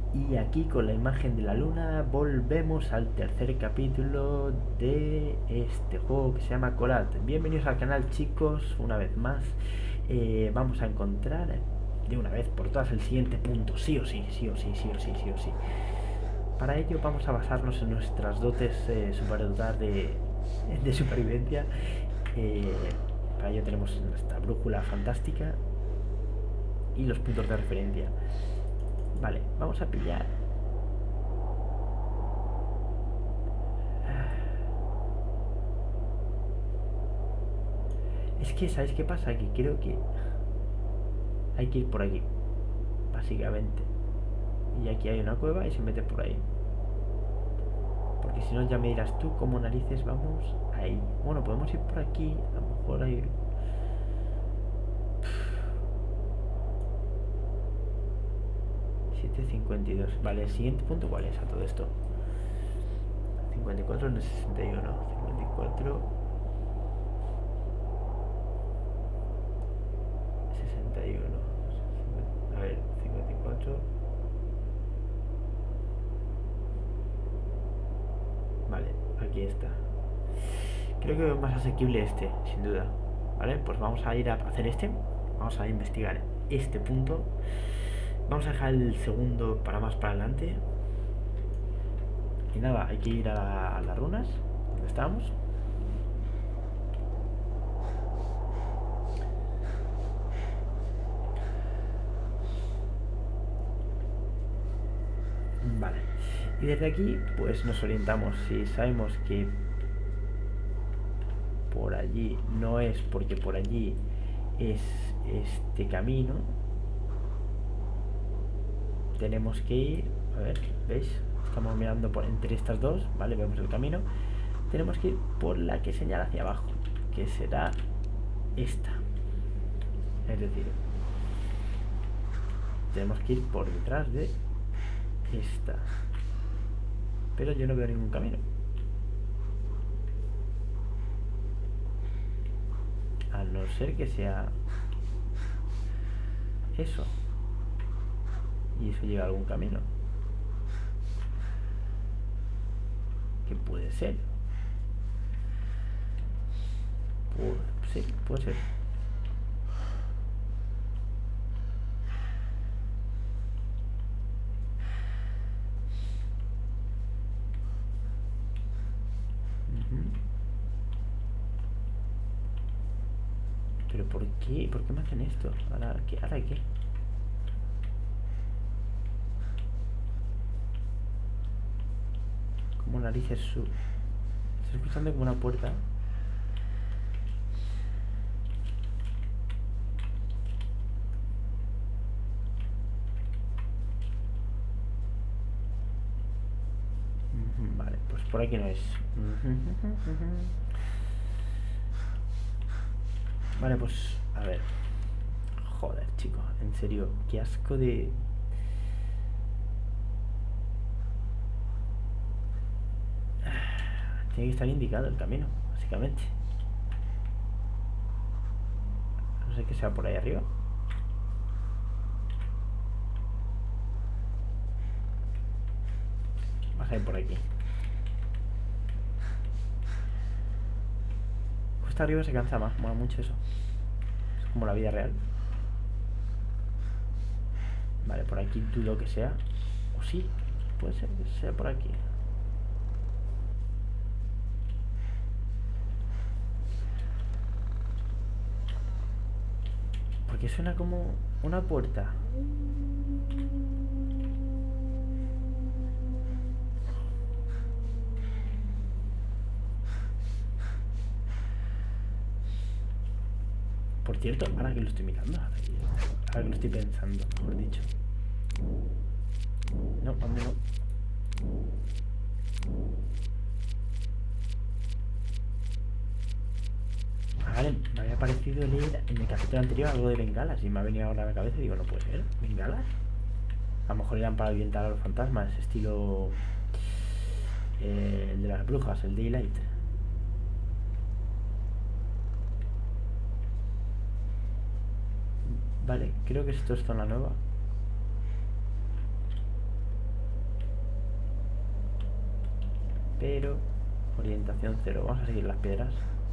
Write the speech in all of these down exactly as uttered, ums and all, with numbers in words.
Y aquí con la imagen de la luna volvemos al tercer capítulo de este juego que se llama Colat. Bienvenidos al canal, chicos, una vez más. Eh, vamos a encontrar de una vez por todas el siguiente punto, sí o sí, sí o sí, sí o sí, sí o sí. Para ello vamos a basarnos en nuestras dotes eh, superdotadas de, de supervivencia. Eh, para ello tenemos nuestra brújula fantástica y los puntos de referencia. Vale, vamos a pillar. Es que, ¿sabéis qué pasa? Que creo que hay que ir por aquí, básicamente. Y aquí hay una cueva y se mete por ahí. Porque si no ya me dirás tú cómo narices vamos ahí. Bueno, podemos ir por aquí, a lo mejor hay... siete cincuenta y dos. Vale, el siguiente punto, ¿cuál es a todo esto? cincuenta y cuatro en el sesenta y uno. cincuenta y cuatro... sesenta y uno. A ver, cincuenta y cuatro... Vale, aquí está. Creo que es más asequible este, sin duda. Vale, pues vamos a ir a hacer este. Vamos a investigar este punto. Vamos a dejar el segundo para más para adelante. Y nada, hay que ir a, a las runas, donde estábamos. Vale. Y desde aquí, pues nos orientamos. Si sabemos que por allí no es, porque por allí es este camino, tenemos que ir. A ver, ¿veis? Estamos mirando por entre estas dos, ¿vale? Vemos el camino. Tenemos que ir por la que señala hacia abajo, que será esta. Es decir, tenemos que ir por detrás de esta. Pero yo no veo ningún camino. A no ser que sea eso. Y eso lleva a algún camino. ¿Qué puede ser? Pues, sí, puede ser. Uh-huh. ¿Pero por qué? ¿Por qué me hacen esto? ¿Ahora qué? ¿Ahora qué? Como narices su... Estoy escuchando como una puerta. Uh-huh. Vale, pues por aquí no es. Uh-huh. Uh-huh. Vale, pues a ver. Joder, chico, en serio, qué asco de... Tiene que estar indicado el camino, básicamente. No sé qué sea por ahí arriba. Vamos a ir por aquí. Cuesta arriba se cansa más, mola mucho eso. Es como la vida real. Vale, por aquí dudo que sea. O sí, puede ser que sea por aquí. Porque suena como una puerta. Por cierto, ahora que lo estoy mirando, ahora que lo estoy pensando, mejor dicho. No, ¿dónde no? Vale, me había parecido leer en el capítulo anterior algo de bengalas y me ha venido ahora a la cabeza y digo, no puede ser, bengalas. A lo mejor eran para ahuyentar a los fantasmas, estilo eh, el de las brujas, el Daylight. Vale, creo que esto es zona nueva. pero orientación cero. Vamos a seguir las piedras.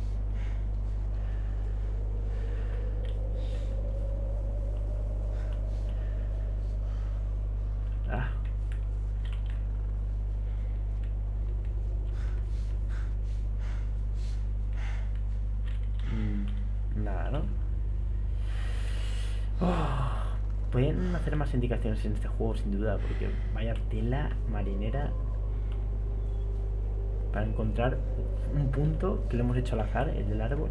Ah. Mm, nada, ¿no? Oh. Pueden hacer más indicaciones en este juego, sin duda, porque vaya tela marinera para encontrar un punto que lo hemos hecho al azar, el del árbol.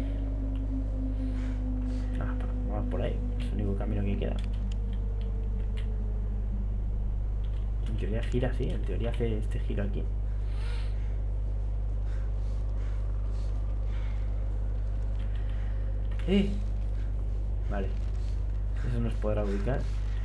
Ah, vamos por ahí, es el único camino que queda. En teoría gira así, en teoría hace este giro aquí. ¡Eh! Vale, eso nos podrá ubicar.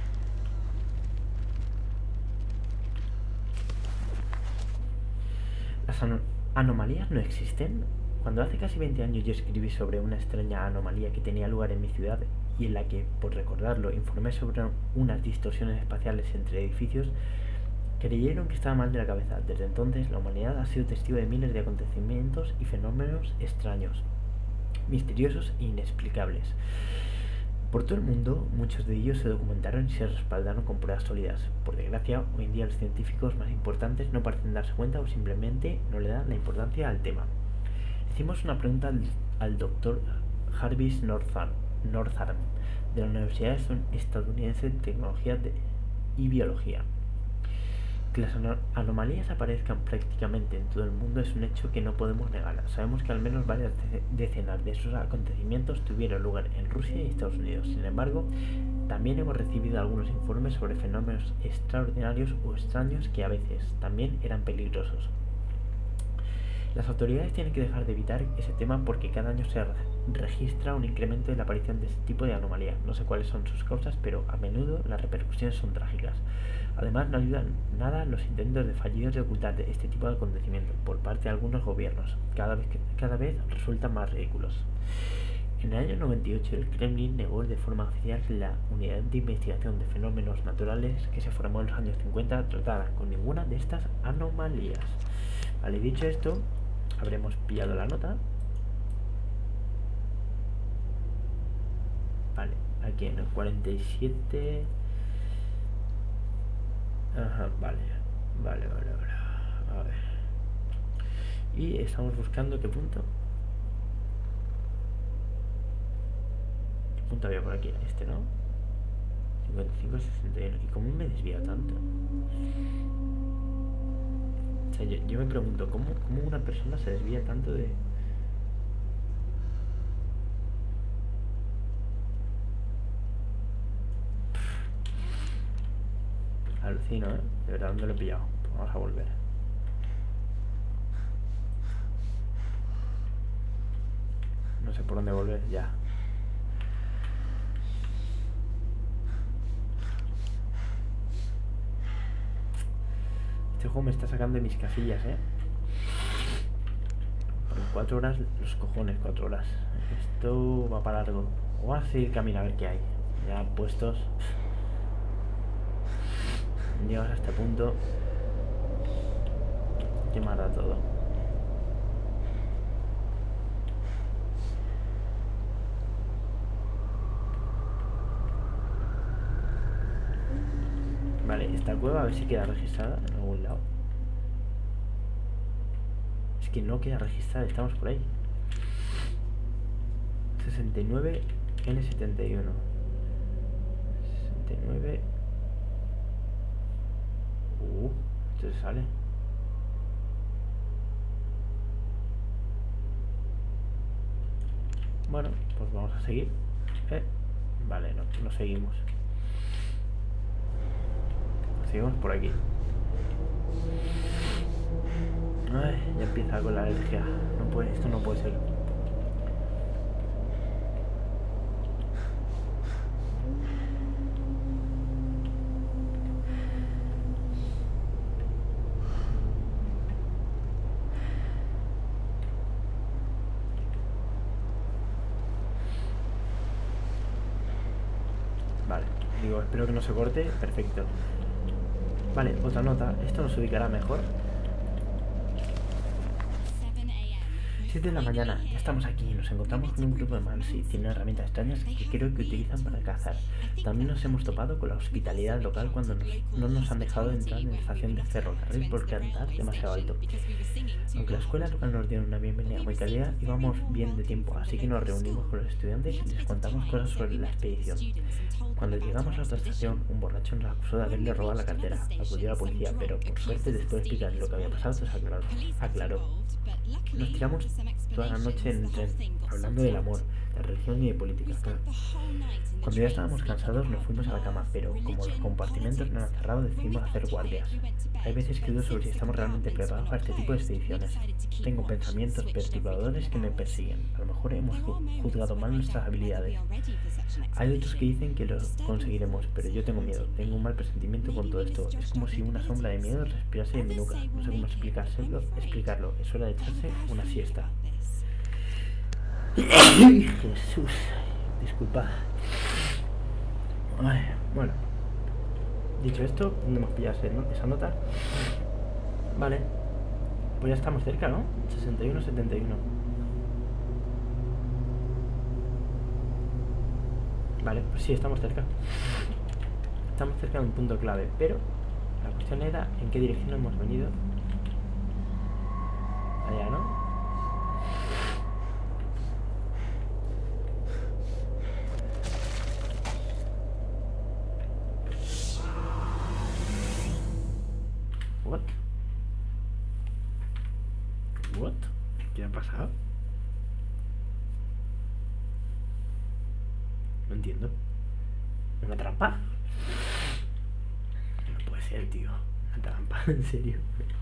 Las an anomalías no existen. Cuando hace casi veinte años yo escribí sobre una extraña anomalía que tenía lugar en mi ciudad y en la que, por recordarlo, informé sobre unas distorsiones espaciales entre edificios, creyeron que estaba mal de la cabeza. Desde entonces, la humanidad ha sido testigo de miles de acontecimientos y fenómenos extraños, misteriosos e inexplicables. Por todo el mundo, muchos de ellos se documentaron y se respaldaron con pruebas sólidas. Por desgracia, hoy en día los científicos más importantes no parecen darse cuenta o simplemente no le dan la importancia al tema. Hicimos una pregunta al, al doctor Jarvis Northam, Northam de la Universidad Estadounidense de Tecnología de, y Biología. Que las anomalías aparezcan prácticamente en todo el mundo es un hecho que no podemos negar. Sabemos que al menos varias decenas de esos acontecimientos tuvieron lugar en Rusia y Estados Unidos. Sin embargo, también hemos recibido algunos informes sobre fenómenos extraordinarios o extraños que a veces también eran peligrosos. Las autoridades tienen que dejar de evitar ese tema porque cada año se registra un incremento en la aparición de este tipo de anomalías. No sé cuáles son sus causas, pero a menudo las repercusiones son trágicas. Además, no ayudan nada los intentos de fallidos de ocultar este tipo de acontecimientos por parte de algunos gobiernos. Cada vez, que, cada vez resultan más ridículos. En el año noventa y ocho, el Kremlin negó de forma oficial que la unidad de investigación de fenómenos naturales que se formó en los años cincuenta tratara con ninguna de estas anomalías. Vale, dicho esto, habremos pillado la nota. Vale, aquí en el cuarenta y siete. Ajá, vale, vale, vale, vale. A ver. Y estamos buscando qué punto. ¿Qué punto había por aquí? Este, ¿no? cincuenta y cinco, sesenta y uno. ¿Y cómo me desvía tanto? O sea, yo, yo me pregunto, ¿cómo, ¿cómo una persona se desvía tanto de...? Alucino, ¿eh? De verdad, no lo he pillado. Pues vamos a volver. No sé por dónde volver, ya. Este juego me está sacando de mis casillas, ¿eh? Por cuatro horas, los cojones, cuatro horas. Esto va para largo. Vamos a seguir camino a ver qué hay. Ya puestos... Llegas a este punto, que mata todo. Vale, esta cueva a ver si queda registrada en algún lado. Es que no queda registrada, estamos por ahí. sesenta y nueve N setenta y uno. sesenta y nueve. Uh, esto se sale. Bueno, pues vamos a seguir. Eh, vale, no, no seguimos. Seguimos por aquí. Ay, ya empieza con la alergia. No puede, esto no puede ser. Vale, digo, espero que no se corte. Perfecto. Vale, otra nota. Esto nos ubicará mejor. siete de la mañana, ya estamos aquí. Nos encontramos con un grupo de mans y tienen herramientas extrañas que creo que utilizan para cazar. También nos hemos topado con la hospitalidad local cuando nos, no nos han dejado entrar en la estación de ferrocarril por cantar demasiado alto. Aunque la escuela local nos dio una bienvenida muy cálida, íbamos bien de tiempo, así que nos reunimos con los estudiantes y les contamos cosas sobre la expedición. Cuando llegamos a la otra estación, un borracho nos acusó de haberle robado la cartera. Acudió a la policía, pero por suerte, después de explicar lo que había pasado, se aclaró. aclaró. Nos tiramos toda la noche en el tren, hablando del amor, de religión y de política, claro. Cuando ya estábamos cansados nos fuimos a la cama, pero como los compartimentos no eran cerrados decidimos hacer guardias. Hay veces que dudo sobre si estamos realmente preparados para este tipo de expediciones. Tengo pensamientos perturbadores que me persiguen. A lo mejor hemos juzgado mal nuestras habilidades. Hay otros que dicen que lo conseguiremos, pero yo tengo miedo. Tengo un mal presentimiento con todo esto. Es como si una sombra de miedo respirase en mi nuca. No sé cómo explicárselo, explicarlo. Es hora de echarse una siesta. Jesús, disculpad. Ay, bueno, dicho esto, ¿dónde hemos pillado esa nota? Vale, pues ya estamos cerca, ¿no? sesenta y uno setenta y uno. Vale, pues sí, estamos cerca. Estamos cerca de un punto clave, pero la cuestión era en qué dirección hemos venido. Allá, ¿no? What? What? ¿Qué ha pasado? No entiendo. ¿Una trampa? No puede ser, tío. Una trampa, en serio.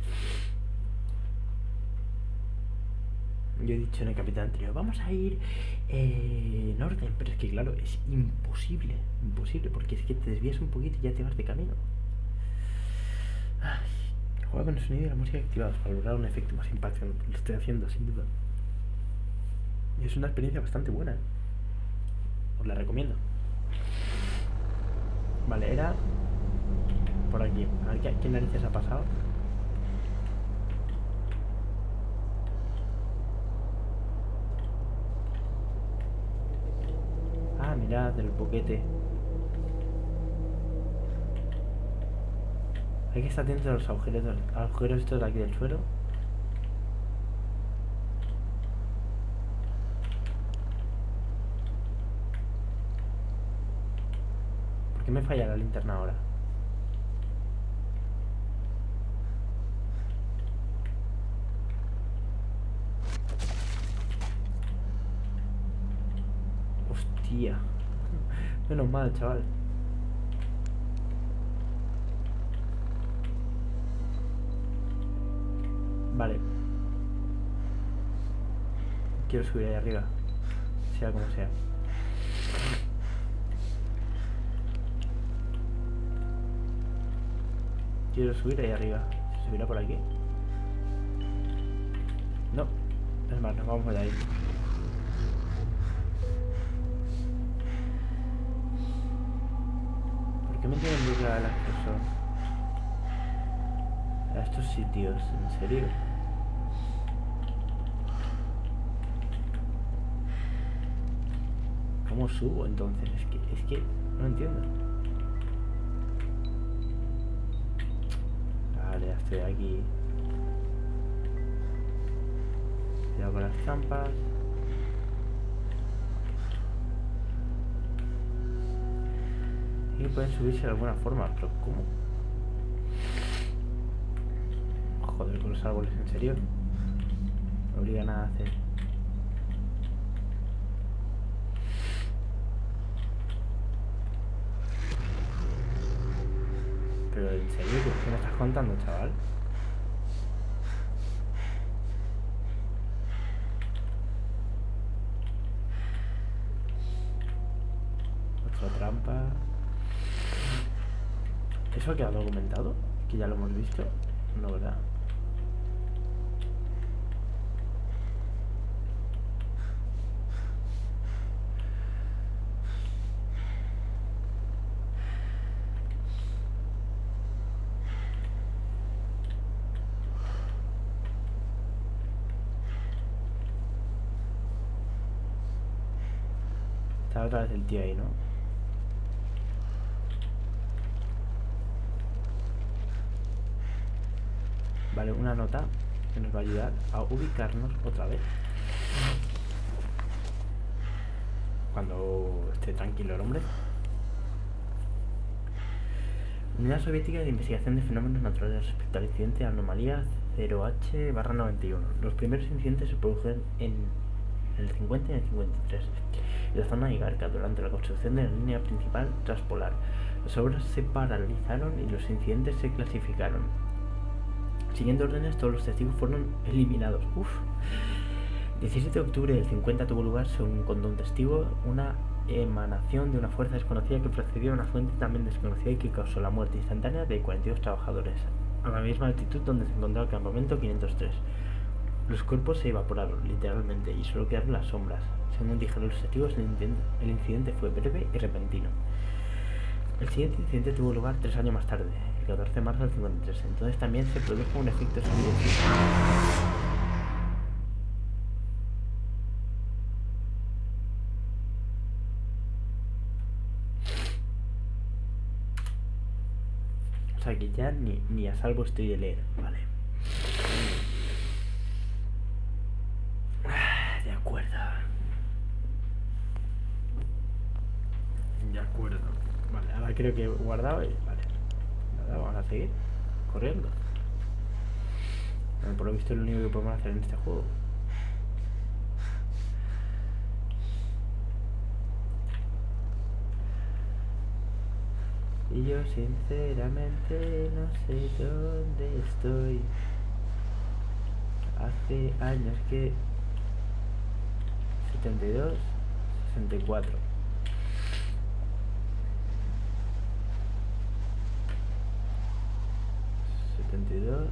Yo he dicho en el capítulo anterior, vamos a ir eh, en orden, pero es que claro, es imposible, imposible, porque es que te desvías un poquito y ya te vas de camino. Ay, juega con el sonido y la música activados para lograr un efecto más impactante. Lo estoy haciendo, sin duda. Y es una experiencia bastante buena, ¿eh? Os la recomiendo. Vale, era por aquí. A ver qué, qué narices ha pasado. Ah, mirad, del boquete. Hay que estar atento a los agujeros, a los agujeros estos de aquí del suelo. ¿Por qué me falla la linterna ahora? Hostia. Menos mal, chaval. Vale. Quiero subir ahí arriba, sea como sea. Quiero subir ahí arriba. ¿Se subirá por aquí? No. Es más, nos vamos de ahí. ¿Por qué me tienen bloqueado el acceso a estos sitios? ¿En serio? ¿Cómo subo entonces? Es que, es que no entiendo. Vale, ya estoy aquí. Cuidado con las trampas. Y pueden subirse de alguna forma, pero ¿cómo? Joder, con los árboles, ¿en serio? Me obligan a hacer. Pero en serio, ¿qué me estás contando, chaval? Otra trampa. ¿Eso ha quedado documentado? Que ya lo hemos visto. No, ¿verdad? Está otra vez el tío ahí, ¿no? Vale, una nota que nos va a ayudar a ubicarnos otra vez. Cuando esté tranquilo el hombre. Unidad Soviética de Investigación de Fenómenos Naturales respecto al incidente de anomalía cero H barra noventa y uno. Los primeros incidentes se produjeron en el cincuenta y en el cincuenta y tres en la zona de Igarka durante la construcción de la línea principal transpolar. Las obras se paralizaron y los incidentes se clasificaron. Siguiendo órdenes, todos los testigos fueron eliminados. Uf. diecisiete de octubre del cincuenta tuvo lugar, según contó un testigo, una emanación de una fuerza desconocida que procedió a una fuente también desconocida y que causó la muerte instantánea de cuarenta y dos trabajadores, a la misma altitud donde se encontraba el campamento quinientos tres. Los cuerpos se evaporaron, literalmente, y solo quedaron las sombras. Según dijeron los testigos, el incidente, el incidente fue breve y repentino. El siguiente incidente tuvo lugar tres años más tarde, el catorce de marzo del cincuenta y tres. Entonces también se produjo un efecto sonido. O sea que ya ni, ni a salvo estoy de leer, vale. De acuerdo. De acuerdo. Vale, ahora creo que he guardado y vale. Nada, vamos a seguir corriendo. Bueno, por lo visto es lo único que podemos hacer en este juego. Y yo sinceramente no sé dónde estoy. Hace años que... setenta y dos, sesenta y cuatro. setenta y dos,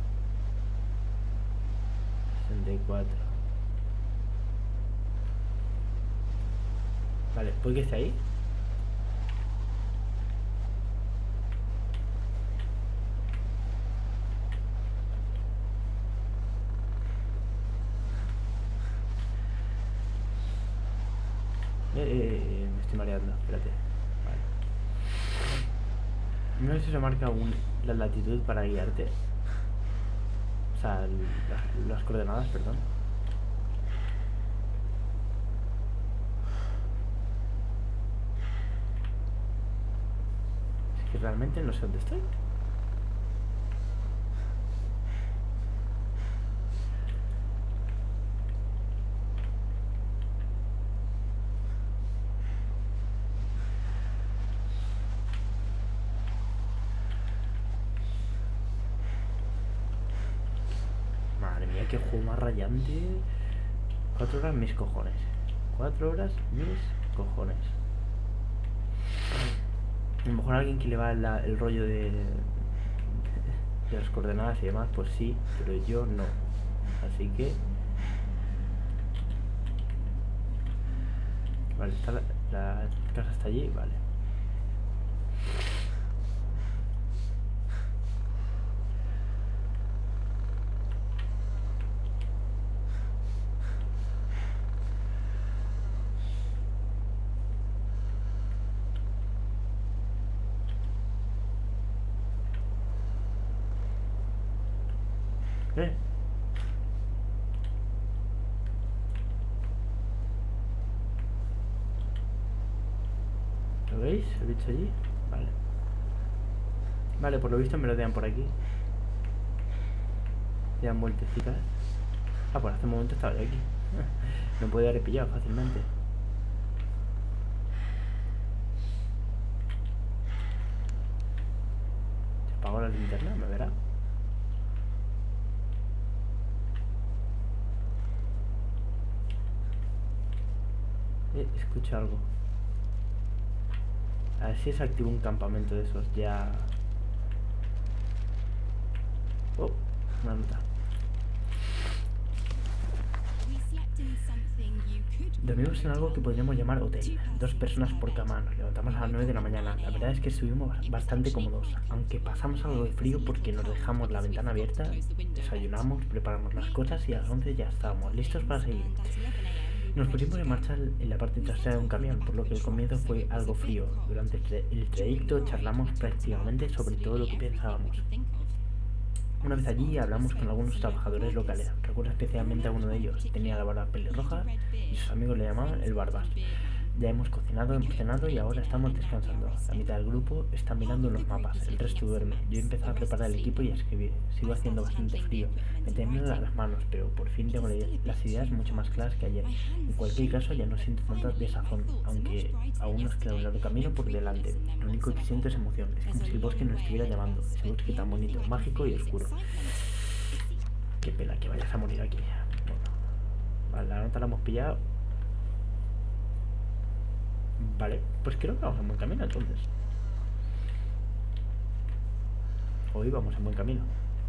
sesenta y cuatro. Vale, ¿puede que esté ahí? Eh, eh, eh, me estoy mareando, espérate. Vale. No sé si se marca un, la latitud para guiarte. O sea, el, las, las coordenadas, perdón. Es que realmente no sé dónde estoy. Qué juego más rayante. Cuatro horas mis cojones. Cuatro horas mis cojones. A lo mejor a alguien que le va la, el rollo de, de las coordenadas y demás, pues sí, pero yo no. Así que... Vale, está la, la casa está allí, vale. ¿Eh? ¿Lo veis? El bicho allí. Vale. Vale, por lo visto me lo dejan por aquí. Le dan vueltecitas. Ah, pues hace un momento estaba yo aquí. Me puede haber pillado fácilmente. Se apagó la linterna, me verá. Eh, escucho algo. A ver si se activa un campamento de esos ya. Oh, una nota. Dormimos en algo que podríamos llamar hotel. Dos personas por cama. Nos levantamos a las nueve de la mañana. La verdad es que estuvimos bastante cómodos, aunque pasamos algo de frío porque nos dejamos la ventana abierta. Desayunamos, preparamos las cosas y a las once ya estábamos listos para seguir. Nos pusimos en marcha en la parte trasera de un camión, por lo que el comienzo fue algo frío. Durante el, tra el trayecto charlamos prácticamente sobre todo lo que pensábamos. Una vez allí hablamos con algunos trabajadores locales. Recuerdo especialmente a uno de ellos. Tenía la barba pelirroja y sus amigos le llamaban el Barbas. Ya hemos cocinado, hemos cenado y ahora estamos descansando. La mitad del grupo está mirando los mapas, el resto duerme. Yo he empezado a preparar el equipo y a escribir. Sigo haciendo bastante frío, me tiemblan las manos, pero por fin tengo las ideas mucho más claras que ayer. En cualquier caso ya no siento tanta desazón, aunque aún nos queda un largo camino por delante. Lo único que siento es emoción, es como si el bosque nos estuviera llamando. Ese bosque tan bonito, mágico y oscuro. Qué pena que vayas a morir aquí. Bueno, vale, la nota la hemos pillado. Vale, pues creo que vamos en buen camino entonces. Hoy vamos en buen camino.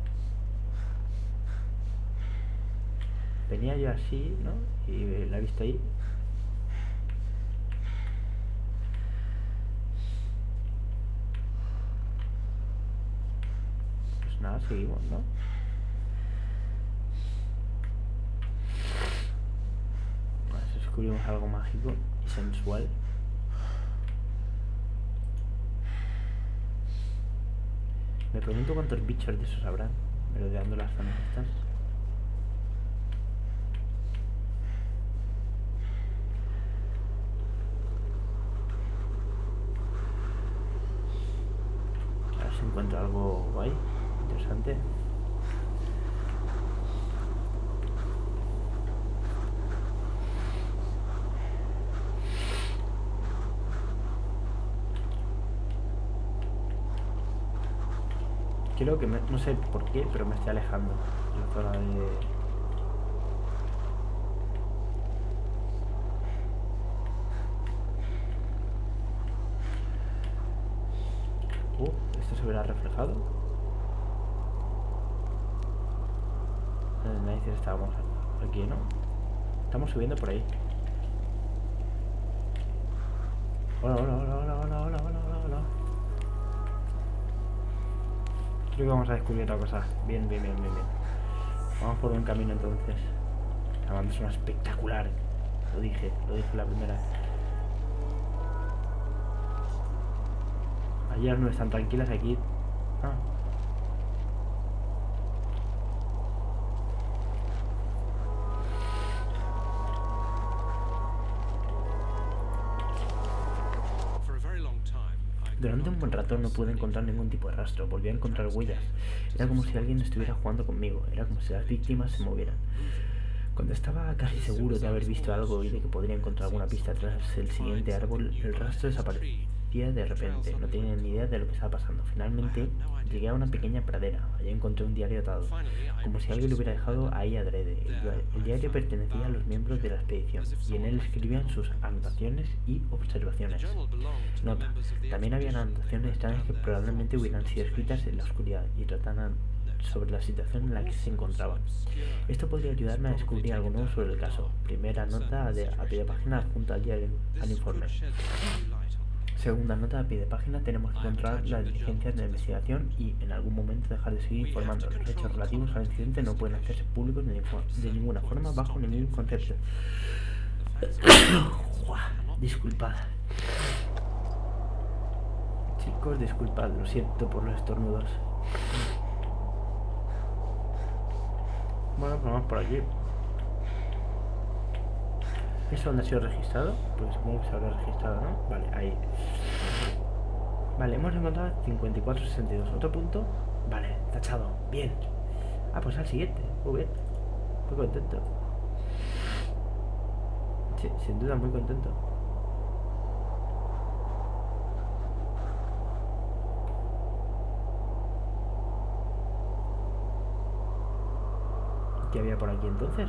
Venía yo así, ¿no? Y la he visto ahí. Pues nada, seguimos, ¿no? A ver si descubrimos algo mágico y sensual. Me pregunto cuántos bichos de esos habrán merodeando las zonas estas. A ver si encuentro algo guay, interesante. Creo que, me, no sé por qué, pero me estoy alejando de la zona de... Uh, ¿esto se verá reflejado? En la isla estábamos aquí, ¿no? Estamos subiendo por ahí. Hola, hola, hola, hola, hola, hola, hola, hola. Creo que vamos a descubrir otra cosa. Bien, bien, bien, bien, bien. Vamos por un camino entonces. La banda suena espectacular. Lo dije, lo dije la primera. Ayer no están tranquilas aquí. Ah. Durante un buen rato no pude encontrar ningún tipo de rastro, volví a encontrar huellas. Era como si alguien estuviera jugando conmigo, era como si las víctimas se movieran. Cuando estaba casi seguro de haber visto algo y de que podría encontrar alguna pista tras el siguiente árbol, el rastro desaparecía de repente, no tenía ni idea de lo que estaba pasando. Finalmente llegué a una pequeña pradera, allí encontré un diario atado, como si alguien lo hubiera dejado ahí adrede. El, el diario pertenecía a los miembros de la expedición, y en él escribían sus anotaciones y observaciones. Nota, también había anotaciones extrañas que probablemente hubieran sido escritas en la oscuridad y trataban sobre la situación en la que se encontraban. Esto podría ayudarme a descubrir algo nuevo sobre el caso. Primera nota de, a pie de página adjunta al, al informe. Segunda nota a pie de página, tenemos que encontrar las diligencias de la investigación y en algún momento dejar de seguir informando. Los hechos relativos al incidente no pueden hacerse públicos de, de ninguna forma, bajo ningún concepto. Disculpad. Chicos, disculpad, lo siento por los estornudos. Bueno, pues vamos por aquí. ¿Eso dónde ha sido registrado? Pues supongo que se habrá registrado, ¿no? Vale, ahí. Vale, hemos encontrado cincuenta y cuatro sesenta y dos. ¿Otro punto? Vale, tachado. Bien. Ah, pues al siguiente. Muy bien. Muy contento. Sí, sin duda muy contento. ¿Qué había por aquí entonces?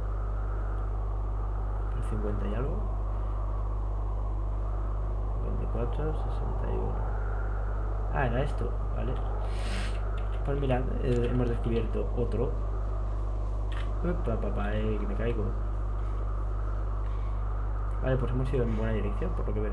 cincuenta y algo. cincuenta y cuatro, sesenta y uno. Ah, era esto, vale. Pues mirad, eh, hemos descubierto otro. Opa, papá, eh, que me caigo. Vale, pues hemos ido en buena dirección, por lo que veo.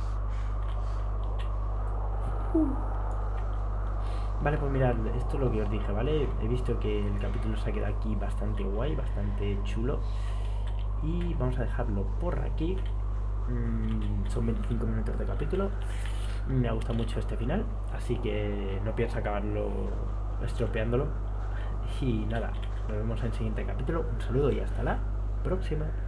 Uh. Vale, pues mirad, esto es lo que os dije, ¿vale? He visto que el capítulo se ha quedado aquí bastante guay, bastante chulo. y vamos a dejarlo por aquí. Mm, son veinticinco minutos de capítulo. Me ha gustado mucho este final, así que no pienso acabarlo estropeándolo. Y nada, nos vemos en el siguiente capítulo. Un saludo y hasta la próxima.